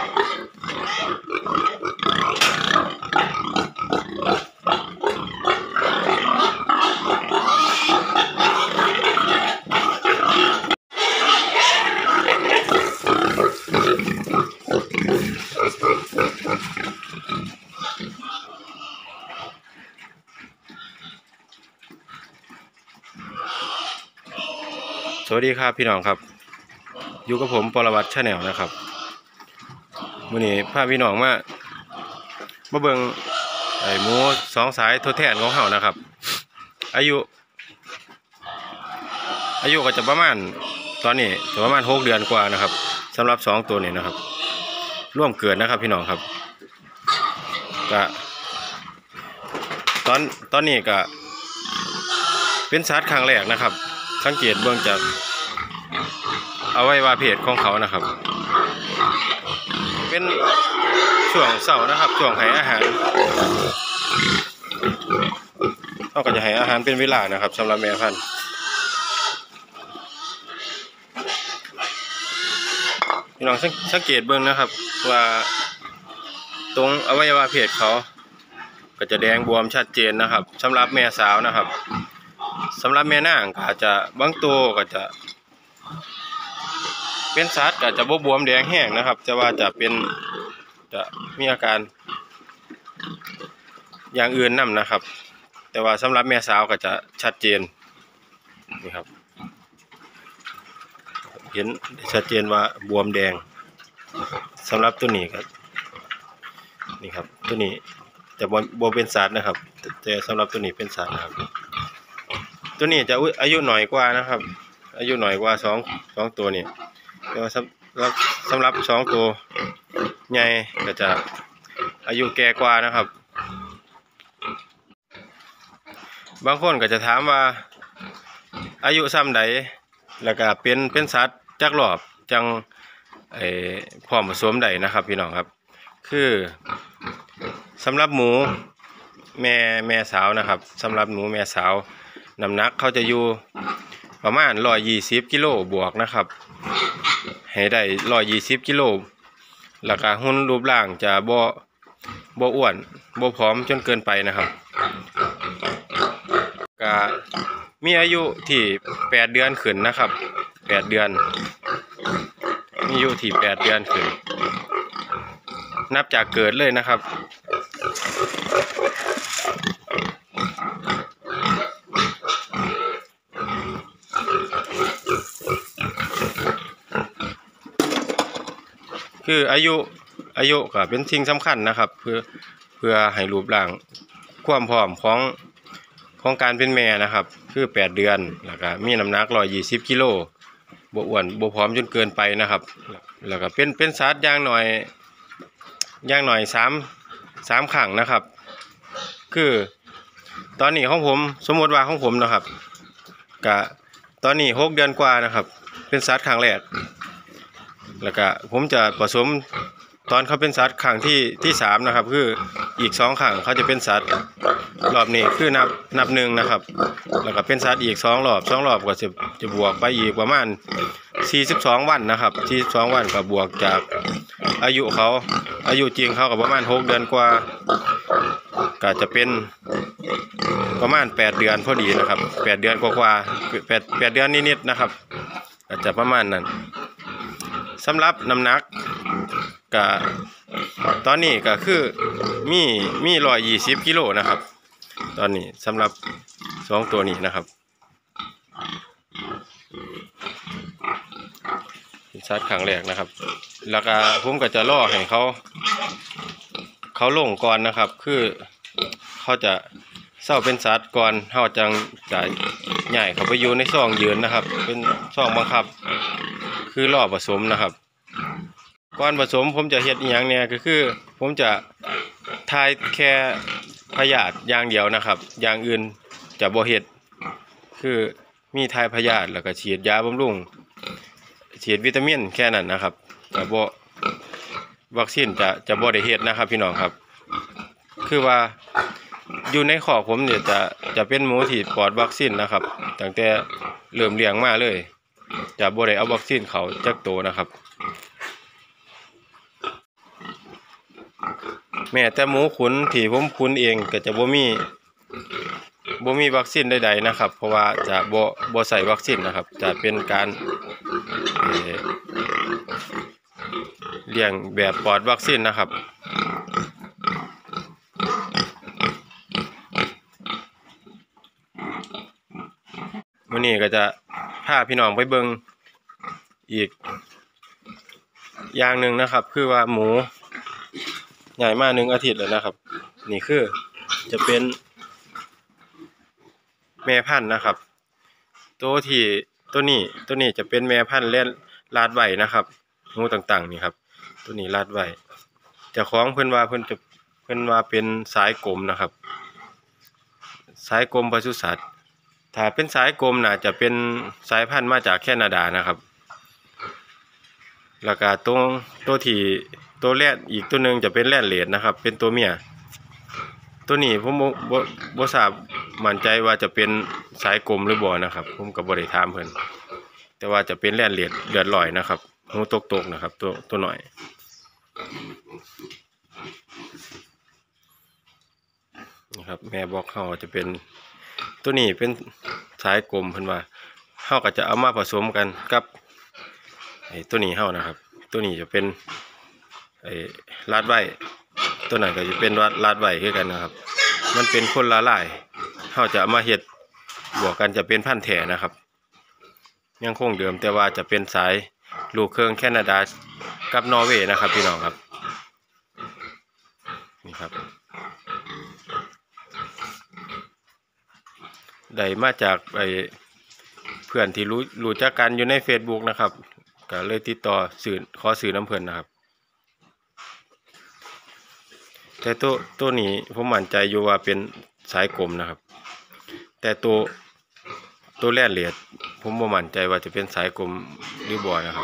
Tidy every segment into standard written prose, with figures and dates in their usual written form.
สวัสดีครับพี่น้องครับอยู่กับผมปรวัตรชาแนลนะครับมื้อนี้พาพี่น้องมาเบิ่งไอ้หมู2สายทดแทนของเฮานะครับอายุก็จะประมาณตอนนี้จะประมาณ6 เดือนกว่านะครับสำหรับ2ตัวนี้นะครับร่วมเกิดนะครับพี่น้องครับก็ตอนนี้ก็เป็นสัตว์ครั้งแรกนะครับสังเกตเบื้องจากอวัยวะเพศของเขานะครับเป็นช่วงเช้านะครับช่วงให้อาหารเขาก็จะให้อาหารเป็นเวลานะครับสำหรับแม่พันธุ์พี่น้องสังเกตเบื้องนะครับว่าตรงอวัยวะเพศเขาก็จะแดงบวมชัดเจนนะครับสำหรับแม่สาวนะครับสำหรับแม่นางก็อาจจะบางตัวก็จะเป็นสัตว์ก็จะบวมแดงแห้งนะครับแต่ว่าจะมีอาการอย่างอื่นนำนะครับแต่ว่าสำหรับแม่สาวก็จะชัดเจนนี่ครับเห็นชัดเจนว่าบวมแดงสำหรับตัวนี้ครับนี่ครับตัวนี้จะบวมเป็นสัตว์นะครับแต่สำหรับตัวนี้เป็นสัตว์นะครับตัวนี้จะอายุหน่อยกว่านะครับอายุหน่อยกว่าสองตัวนี้แต่ว่าสำหรับ2ตัวใหญ่ก็จะอายุแก่กว่านะครับบางคนก็จะถามว่าอายุซ้ำใดแล้วก็เป็นสัตว์จักรอบจังพร้อมผสมใดนะครับพี่น้องครับคือสำหรับหมูแม่สาวนะครับสำหรับหมูแม่สาวน้ำหนักเขาจะอยู่ประมาณ120 กิโลบวกนะครับให้ได้120 กิโลแล้วก็หุ่นรูปร่างจะบ่อ้วนบ่ผอมจนเกินไปนะครับก็มีอายุที่8 เดือนขึ้นนะครับ8 เดือนมีอายุที่8 เดือนขึ้นนับจากเกิดเลยนะครับคืออายุก็เป็นสิ่งสำคัญนะครับเพื่อให้รูปร่างความพร้อมของการเป็นแม่นะครับคือ8 เดือนแล้วก็มีน้ำหนัก120 กิโลบ่อ้วนบ่ผอมจนเกินไปนะครับแล้วก็เป็นสัตว์อย่างหน่อย3 ครั้งนะครับคือตอนนี้ของผมสมมติว่าของผมนะครับก็ตอนนี้6 เดือนกว่านะครับเป็นสัตว์ครั้งแรกแล้วก็ผมจะผสมตอนเขาเป็นสัตว์ครั้งที่3นะครับคืออีก2 ครั้งเขาจะเป็นสัตว์รอบนี้คือนับ1นะครับแล้วก็เป็นสัตว์อีก2 รอบก็จะบวกไปอีกประมาณ42 วันนะครับ42 วันก็บวกจากอายุจริงเขาก็ประมาณ6 เดือนกว่าก็จะเป็นประมาณ8 เดือนพอดีนะครับ8 เดือนกว่า8 เดือนนิดๆนะครับอาจจะประมาณนั้นสำหรับน้ำหนักก็ตอนนี้ก็คือมี120 กิโลนะครับตอนนี้สำหรับ2 ตัวนี้นะครับชัดครั้งแรกนะครับแล้วก็ผมก็จะล่อให้เขาลงก่อนนะครับคือเขาจะเศร้าเป็นสัตว์ก่อนเขาจะใหญ่เขาไปอยู่ในช่องยืนนะครับเป็นช่องบังคับคือล่อผสมนะครับก่อนผสมผมจะเฮ็ดอย่างเนี้ยก็คือผมจะทายแค่พยาธิอย่างเดียวนะครับอย่างอื่นจะบ่เฮ็ดคือมีทายพยาธิแล้วก็ฉีดยาบำรุงฉีดวิตามินแค่นั้นนะครับจะบ่วัคซีนจะบ่ได้เฮ็ดนะครับพี่น้องครับคือว่าอยู่ในข้อผมเนี่ยจะเป็นหมูที่ปลอดวัคซีนนะครับตั้งแต่เริ่มเลี้ยงมาเลยจะบ่ได้เอาวัคซีนเขาจักโตนะครับแม้แต่หมูขุนที่ผมขุนเองก็จะบ่มีวัคซีนใดๆนะครับ เพราะว่าจะบ่ใส่วัคซีนนะครับ จะเป็นการเลี้ยงแบบปลอดวัคซีนนะครับมื้อนี้ก็จะพาพี่น้องไปเบิ่งอีกอย่างหนึ่งนะครับคือว่าหมูใหญ่มา1 อาทิตย์แล้วนะครับนี่คือจะเป็นแม่พันธุ์นะครับตัวนี้จะเป็นแม่พันธุ์เล่นลาดไว้นะครับหมูต่างๆนี่ครับตัวนี้ลาดไว้เจ้าของเพิ่นว่าเป็นสายกลมนะครับสายกลมปศุสัตว์ถ้าเป็นสายกลมน่าจะเป็นสายพันธุ์มาจากแคนาดานะครับแล้วก็ตัวแรกอีกตัวหนึ่งจะเป็นแรดเลดนะครับเป็นตัวเมียตัวนี้ผมบ่ทราบมั่นใจว่าจะเป็นสายกลมหรือบ่นะครับผมก็บ่ได้ถามเพิ่นแต่ว่าจะเป็นแรดเลดเลือดลอยนะครับหูตกนะครับตัวหน่อยนะครับแม่บอกเขาจะเป็นตัวนี้เป็นสายกลมเพิ่นว่าเขาก็จะเอามาผสมกันกับตัวนี้เขานะครับตัวนี้จะเป็นลาดไว้ตัวนั้นก็จะเป็นลาดไว้คือกันนะครับมันเป็นคนละลายเขาจะมาเฮ็ดบวกกันจะเป็นพันธุ์แท้นะครับยังคงเดิมแต่ว่าจะเป็นสายลูกเครื่องแคนาดากับนอร์เวย์นะครับพี่น้องครับนี่ครับได้มาจากเพื่อนที่รู้จักกันอยู่ใน Facebook นะครับก็เลยติดต่อขอซื้อน้ำเพิ่นนะครับแต่ตัวนี้ผมมั่นใจอยู่ว่าเป็นสายกลมนะครับแต่ตัวแรดเลดผมบ่มั่นใจว่าจะเป็นสายกลมหรือบ่นะครับ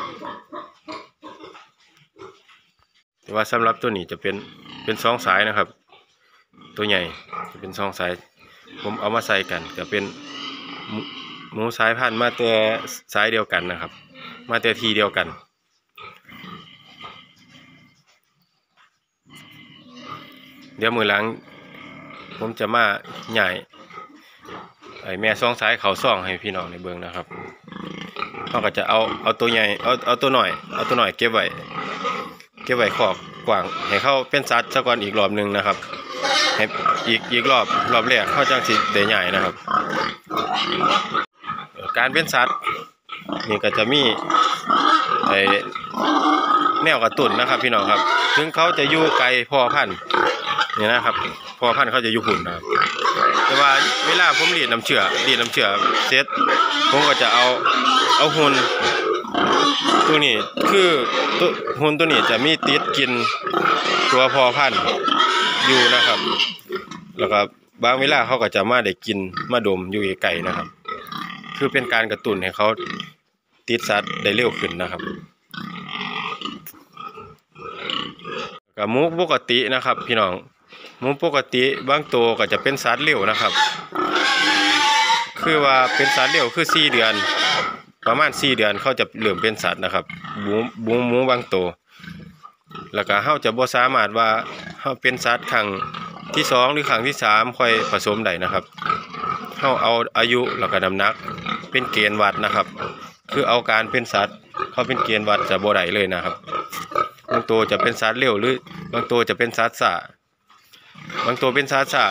แต่ว่าสำหรับตัวนี้จะเป็น2 สายนะครับตัวใหญ่จะเป็น2 สายผมเอามาใส่กันจะเป็นหมูสายพันธุ์มาแต่สายเดียวกันนะครับมาแต่ทีเดียวกันเดี๋ยวมือหลังผมจะมาใหญ่แม่2 สายเขาซ่องให้พี่น้องในเบิ่งนะครับเขาก็จะเอาตัวใหญ่เอาตัวหน่อยเก็บไว้ขอบกว้างให้เขาเป็นสัตว์ซะก่อนอีกรอบนึงนะครับให้อีกรอบแรกเขาจังสิได้ใหญ่นะครับการเป็นสัตว์นี่ก็จะมีแนวกระตุ้นนะครับพี่น้องครับถึงเขาจะอยู่ไกลพ่อพันธุ์นี่นะครับพ่อพันธุ์เขาจะอยู่หุ่นนะครับแต่ว่าเวลาผมรีดน้ำเชื่อเสร็จผมก็จะเอาหุ่นตัวนี้คือหุ่นตัวนี้จะมีติดกินตัวพ่อพันธุ์อยู่นะครับแล้วก็บางเวลาเขาก็จะมาได้กินมาดมอยู่ไกลๆนะครับคือเป็นการกระตุ้นให้เขาติดสัตว์ได้เร็วขึ้นนะครับกับหมูปกตินะครับพี่น้องหมูปกติบางตัวก็จะเป็นสัตว์เร็วนะครับคือว่าเป็นสัตว์เร็วคือ4 เดือนประมาณ4 เดือนเขาจะเริ่มเป็นสัตว์นะครับหมูบางตัวแล้วก็เขาจะบ่สามารถว่าเขาเป็นสัตว์ครั้งที่2หรือครั้งที่3ค่อยผสมได้นะครับเขาเอาอายุแล้วก็น้ำหนักเป็นเกณฑ์วัดนะครับคือเอาการเป็นสัตว์เขาเป็นเกณฑ์วัดจะบ่ได้เลยนะครับบางตัวจะเป็นสัตว์เร็วหรือบางตัวจะเป็นสัตว์ซ่าบางตัวเป็นสัตว์ซ่า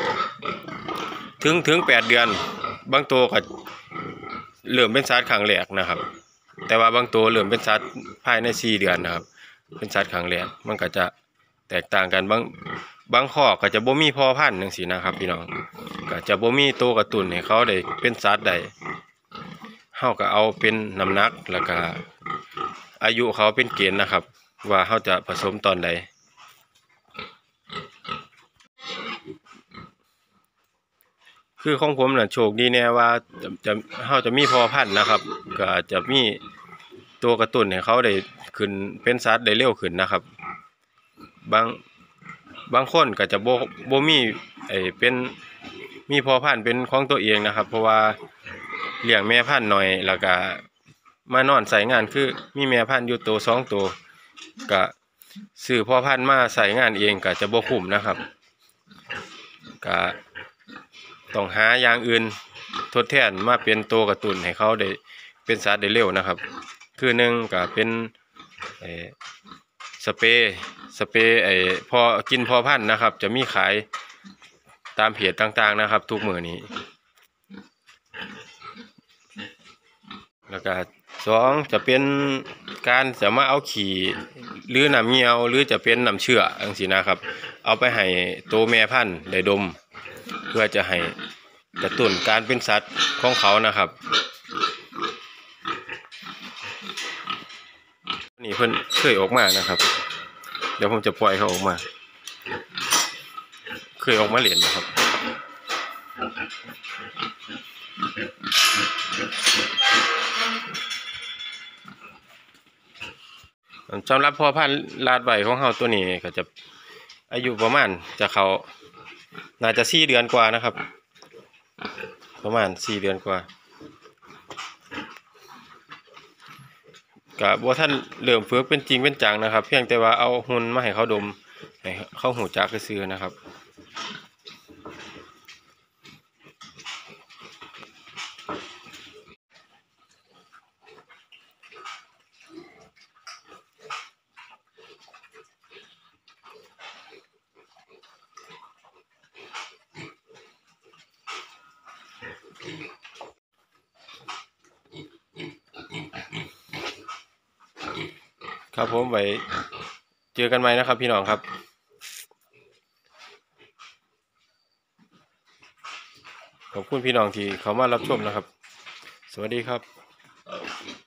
ถึง8 เดือนบางตัวก็เริ่มเป็นสัตว์ครั้งแรกนะครับแต่ว่าบางตัวเริ่มเป็นสัตว์ภายใน4 เดือนนะครับเป็นสัตว์ครั้งแรกมันก็จะแตกต่างกันบางข้อก็จะบ่มีพ่อพันธุ์จังซี่นะครับพี่น้องก็จะบ่มีตัวกระตุ้นให้เขาได้เป็นสัตว์ได้เฮาก็เอาเป็นน้ำหนักแล้วก็อายุเขาเป็นเกณฑ์นะครับว่าเขาจะผสมตอนใดคือของผมน่ะโชคดีแน่ว่าเขาจะมีพ่อพันธุ์นะครับก็จะมีตัวกระตุ้นให้เขาได้ขึ้นเป็นสัตว์ได้เร็วขึ้นนะครับบางคนก็จะบ่มีเป็นมีพ่อพันธุ์เป็นของตัวเองนะครับเพราะว่าเลี้ยงแม่พันธุ์หน่อยแล้วก็มานอนใส่งานคือมีแม่พันธุ์อยู่ตัว2 ตัวก็ซื้อพ่อพันธุ์มาใส่งานเองก็จะบ่คุ้มนะครับก็ต้องหาอย่างอื่นทดแทนมาเป็นตัวกระตุ้นให้เขาได้เป็นสัตว์ได้เร็วนะครับคือหนึ่งก็เป็นไอ้สเปรย์พอกินพอพันธุ์นะครับจะมีขายตามเพจต่างๆนะครับทุกมื้อนี้แล้วก็สองจะเป็นการจะมาเอาขี่หรือน้ำเงี้ยวหรือจะเป็นน้ำเชื่อจังซี่นะครับเอาไปให้ตัวแม่พันธุ์ได้ดมเพื่อจะให้กระตุ้นการเป็นสัตว์ของเขานะครับนี่เพิ่นเคยออกมานะครับเดี๋ยวผมจะปล่อยเขาออกมาเคยออกมาเล่นนะครับสำหรับพ่อพันธุ์ลาดใบของเราตัวนี้ก็จะอายุประมาณจะเขาน่าจะ4 เดือนกว่านะครับประมาณ4 เดือนกว่าก็บ่ท่านเริ่มฝึกเป็นจริงเป็นจังนะครับเพียงแต่ว่าเอาหุ่นมาให้เขาดมให้เขาหูจักซื่อๆนะครับครับผมไว้เจอกันใหม่นะครับพี่น้องครับขอบคุณพี่น้องที่เขามารับชมนะครับสวัสดีครับ